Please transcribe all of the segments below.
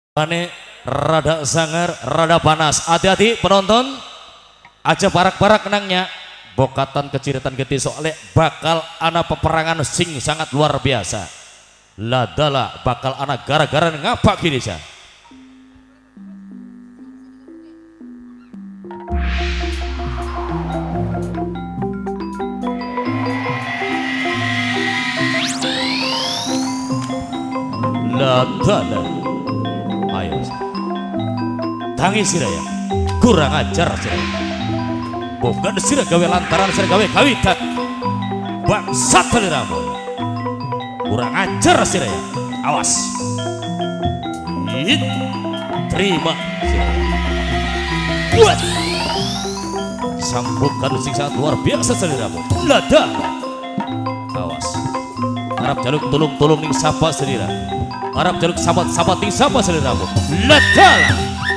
Ane rada sangar, rada panas. Hati-hati penonton. Aja parak-parak kenangnya. Bokatan keciritan gede soalnya bakal ana peperangan sing sangat luar biasa. Ladala bakal ana gara-gara ngapa gini sah. Ladala. Ayo. Tangi siraya. Kurang ajar siraya. Bukan sirah gawe lantaran sirah gawe kawitan. Bangsat seliramu. Kurang ajar siraya. Awas. Terima siraya. Buat. Sambungkan sing sangat luar biasa seliramu. Ladala. Awas. Harap jaluk tolong-tolong ning sapa selira. Harap jaluk sahabat-sahabat ning sapa seliramu. Ladala.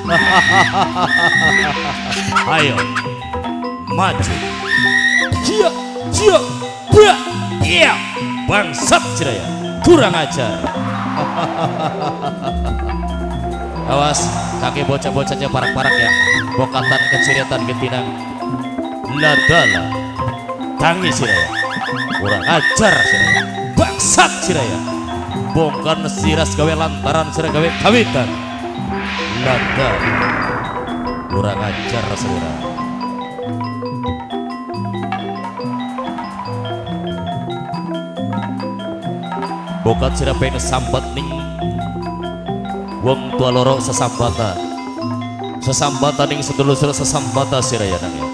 Ayo maju. Cia cia bra. Iya bangsat ciraya. Kurang ajar. Awas kaki bocah-bocahnya parak-parak ya. Bokatan keciritan getinang. Ladala. Tangi ciraya. Kurang ajar ciraya. Bangsat ciraya. Bongkan siras gawe lantaran sirah gawe kawitan. Ladala. Kurang ajar saudara. Bokat sirah pengen sambat ning wong tua loro sesambatan ning sedulur sesambata siraya nangya.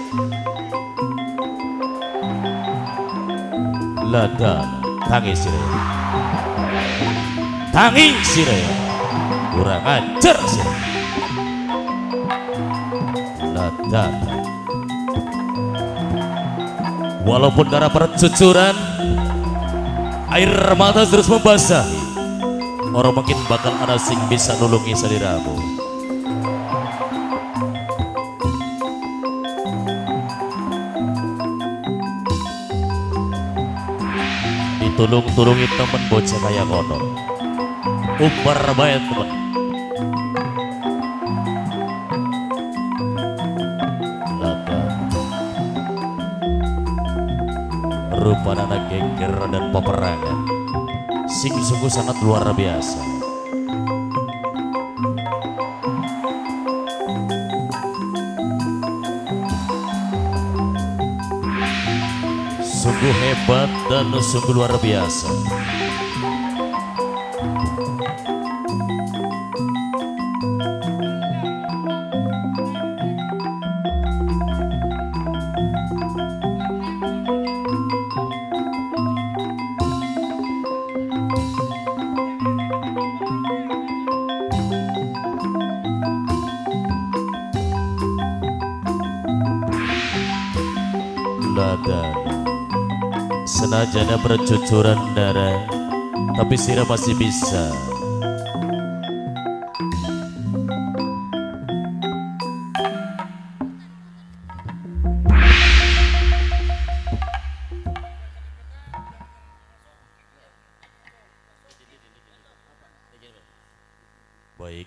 Ladala tangi siraya. Tangi siraya. Kurang ajar siraya. Ladala. Walaupun darah percucuran, air mata terus membasahi. Orang mungkin bakal ada sing bisa nulungi saliramu. Ditulung-tulungi temen bocah kaya kono. Umbar bae temen. Rupanya anak geger dan peperangan sing sungguh sangat luar biasa. Sungguh hebat dan sungguh luar biasa. Ladala. Senajana bercucuran darah, tapi sirah masih bisa. Baik.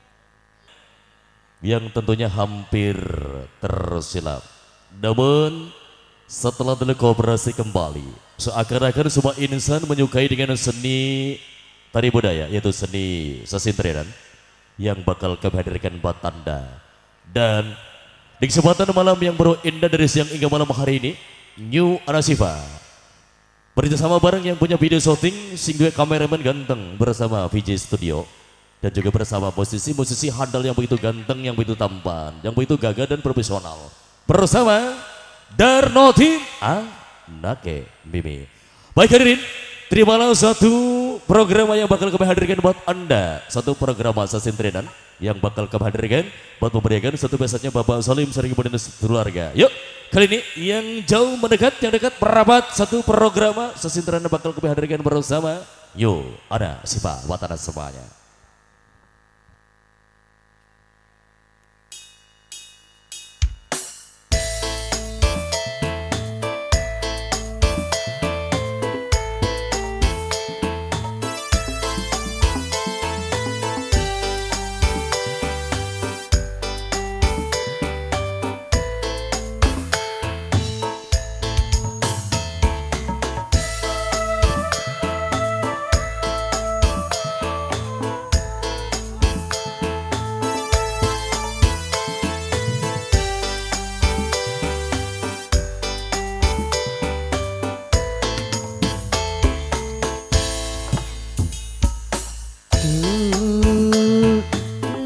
Yang tentunya hampir tersilap. Namun setelah telekoperasi kembali, seakan-akan semua insan menyukai dengan seni tari budaya, yaitu seni sesintrenan yang bakal kami hadirkan buat Anda. Dan di kesempatan malam yang baru indah dari siang hingga malam hari ini, New Anasifa bekerjasama bareng yang punya video shooting, single kameramen ganteng bersama VJ Studio, dan juga bersama musisi-musisi handal yang begitu ganteng, yang begitu tampan, yang begitu gagah dan profesional, bersama Darno Tim Anake Mimi. Baik hadirin, terimalah satu program yang bakal kami hadirkan buat Anda. Satu program sesintrenan yang bakal kami hadirkan buat memberikan satu besarnya Bapak Salim sering kemudian keluarga. Yuk, kali ini yang jauh mendekat, yang dekat merapat, satu program sesintrenan bakal kami hadirkan bersama. Yuk, ada Siva Watana semuanya.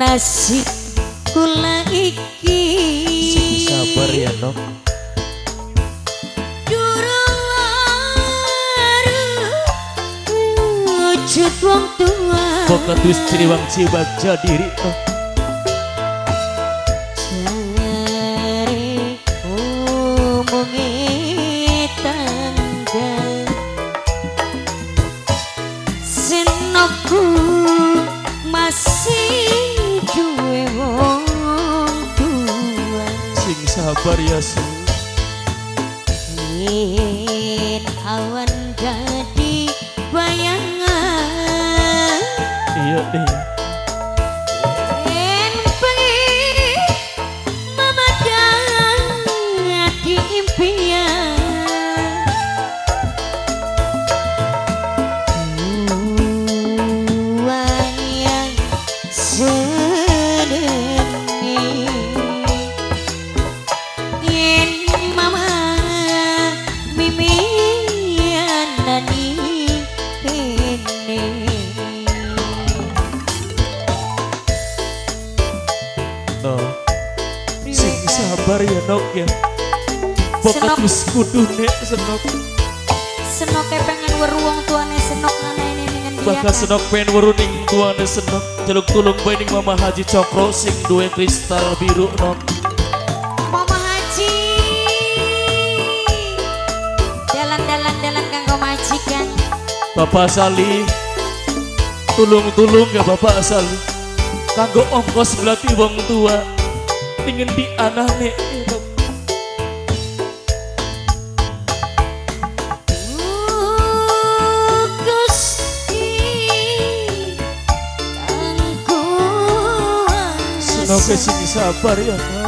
nasib kula iki sabar ya Nok. Wujud wong tua Bokat wis ciriwang cibak jadiri Nok. jare omonge tangga senokku masih duwe wong tua Sing sabar ya Su. yen awan dadi bayangan Iya deh. yen pengen mama dadi impian wayang senengi yen mama mimian nani kene No. Sing sabar ya Nok ya. Bokat Senok. wis kudune senok. Senoke pengen weru wong tuane senok ngene ini dengan dia Bakal senok pengen weru ning tuane senok. Jaluk tulung bae ning Mama Haji Cokro sing duwe kristal biru Nok. Mama Haji dalan kanggo majikan Bapak Sali tulung-tulung ya Bapak Sali kanggo ongkos belati wong tua ingin di anane Gusti tangguh senoke sing sabar ya Nok.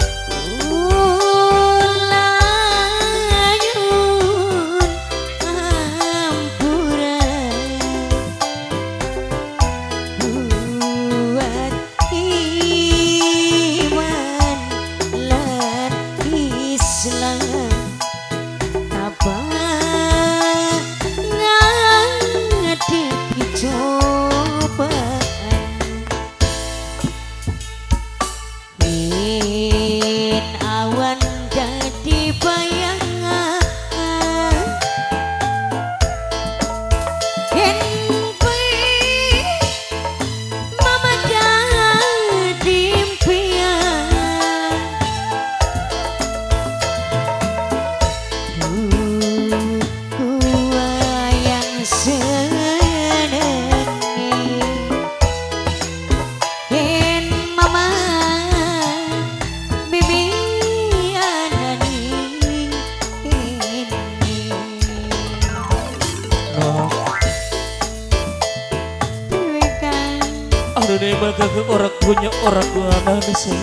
Awan jadi bayangan yen mama jadi impian wayang senengi yen mama Aduh nih maka ke orang punya orang tua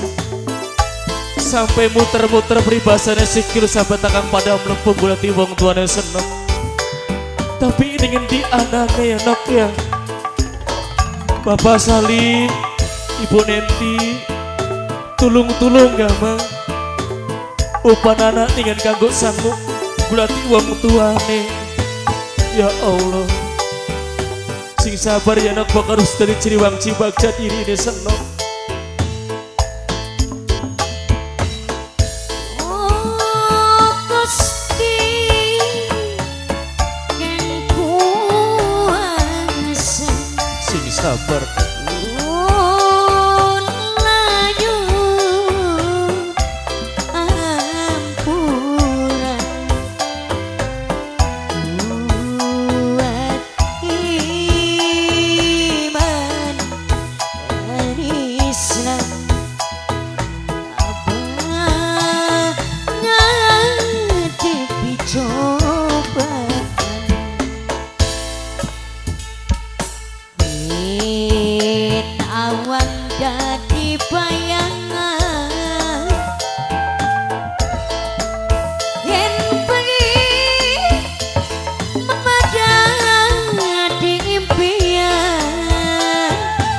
sampai muter-muter peribahasanya sikil sampai takang pada melempung bulati wong tuane senok. Tapi ini ingin di anaknya ya Nok ya. Bapak Salim, Ibu Nenti, tulung-tulung gak mang. Upan anak ingin kanggo sanggup bulati wong tuane. Ya Allah. Sing sabar ya Nok bakal harus dari ciriwang cibak jadiri ini senok. Gusti kang kuasa Sing sabar. layu ampuran buat iman Islam abah ngadepi cobaan yen awan dadi bayangan yen bengi memadati impian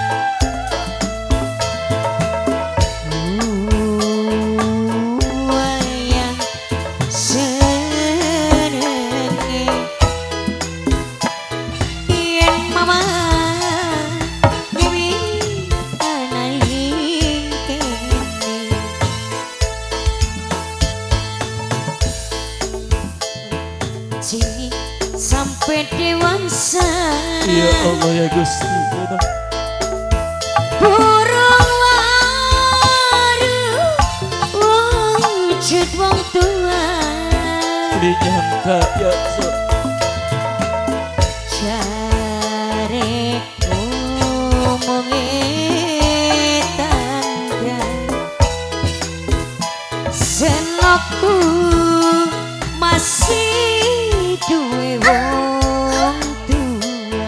wayang senengi yen mama dewi anai Ya Allah ya Gusti. Burung waru wujud wong tua. Dinyangka ya so. Jareku tangga senokku masih duwe wong tua.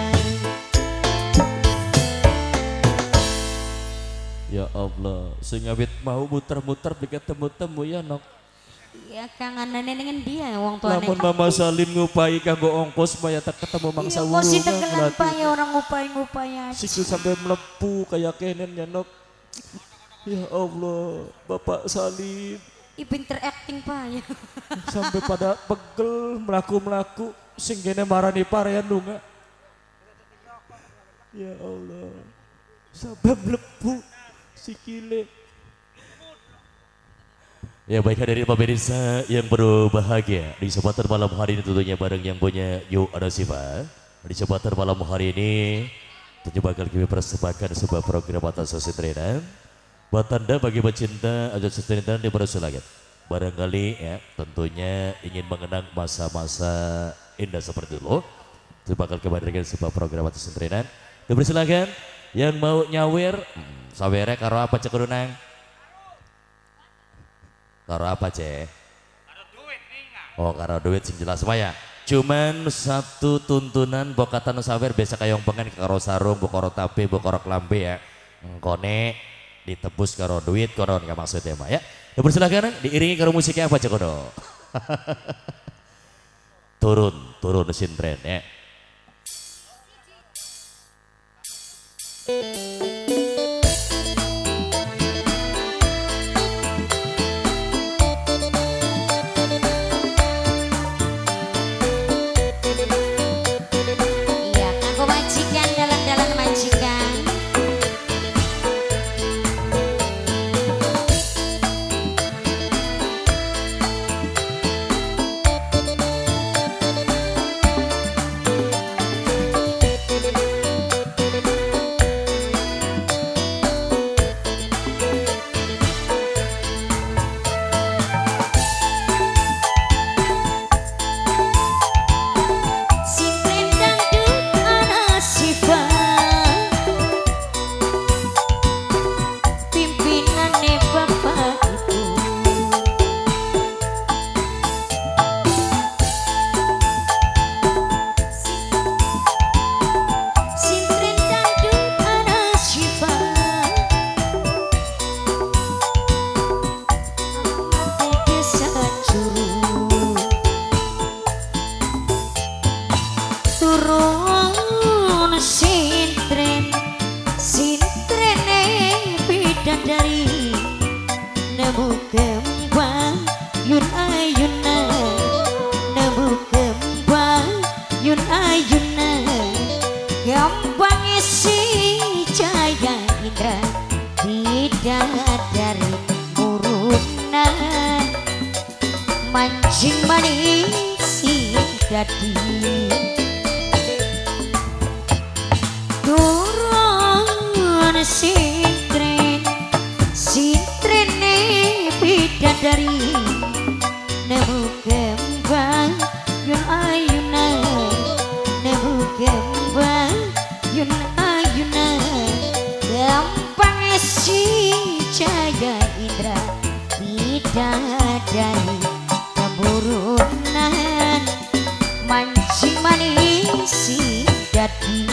Ya Allah, sing awit mau muter-muter bikin temu-temu ya nok. Ya kangenane dengan dia wong tuane. Lamun Mama Salim ngupai kanggo ongkos supaya tak ketemu mangsa Iya, wurungan. kok si tegelan ya orang ngupai-ngupai aja. Siku sampai melepuh kayak kenen ya nok. Ya Allah, Bapak Salim. Ih pinter acting ya. Sampai pada pegel melaku-melaku sing kene marani parean lunga. Ya Allah. Sampai melepuh sikile. Ya baiklah dari pemirsa yang berbahagia di kesempatan malam hari ini tentunya bareng yang punya Yuk Ada Siva. Di kesempatan malam hari ini tentunya bakal kami persembahkan sebuah program atas Sositrenan. Buat Anda bagi pecinta ajas Sositrenan di Bersulangit. Barangkali ya tentunya ingin mengenang masa-masa indah seperti dulu. Itu bakal kembali dengan sebuah program atas Sositrenan. Dipersilakan yang mau nyawir, sawere karo apa cek nang? Karo apa ceh? Karo duit nih. Oh karo duit sing jelas ya. Cuman satu tuntunan bokatan sawer biasa kayong pengen karo sarung, bokoro tape, bokoro klambe ya. Ngkone ditebus karo duit, koron nggak maksudnya mah ya. Ya persilakan diiringi karo musiknya apa cek kono. turun sintren ya. Mancing manis dadi turun sintrene bidadari nemu kembang yun ayunan nemu kembang yun ayunan gampang si Jaya Indra bidadari keburunan mancing manis dadi.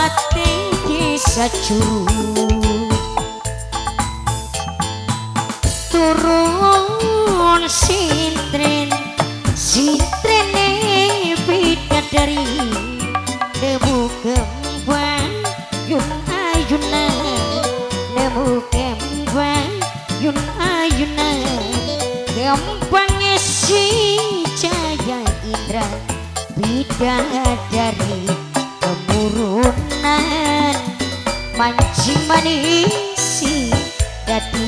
Alamate kisah curu turun sintren sintrene bidadari nemu kembang yun ayuna nemu kembang yun ayuna kembang si Jaya Indra bidadari kemurunan mancing manisi dadi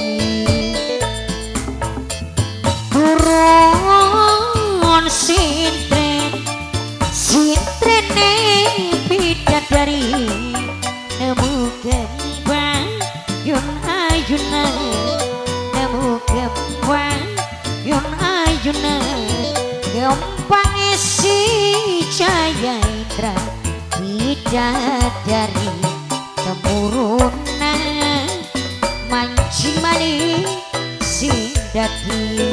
turun sintren sintrene bidadari nemu kembang yun ayuna nemu kembang yun ayuna kembang si Jaya Indra bidadari kemurunan mancing manisi dadi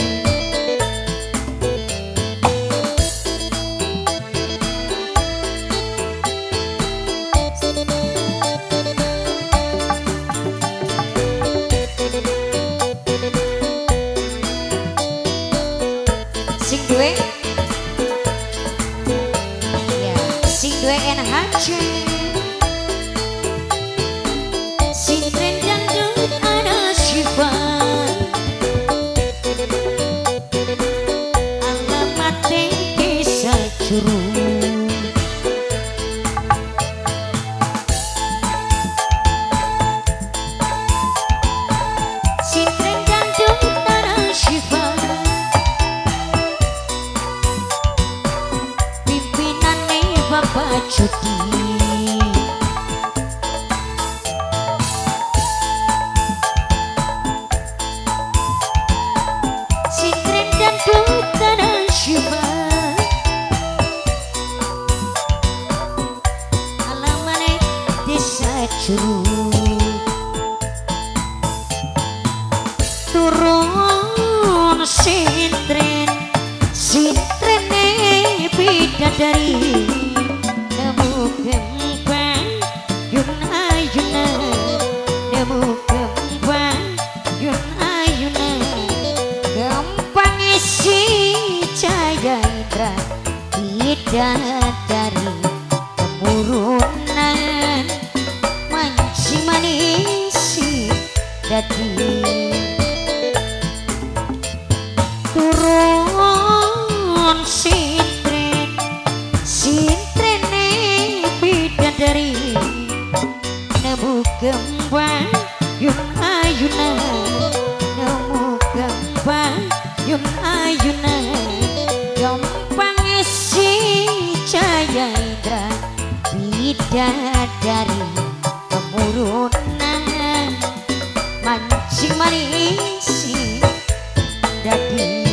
sing duwe ya sing duwe NHC sintren dangdut ada Syifa Alamate kisah curu sintren dangdut ada Syifa Bapak Judi sintren dangdut tanah Syifa alamane desa Juru turun sintren sintrene bidadari nemu kembang yun ayuna nemu kembang yun ayuna kembang si Jaya Indra bidadari kemurunan mancing manisi dadi turun sintren sintrene bidadari nemu kembang yun ayuna nemu kembang yun ayuna kembang si Jaya Indra bidadari kemurunan mancing manisi dadi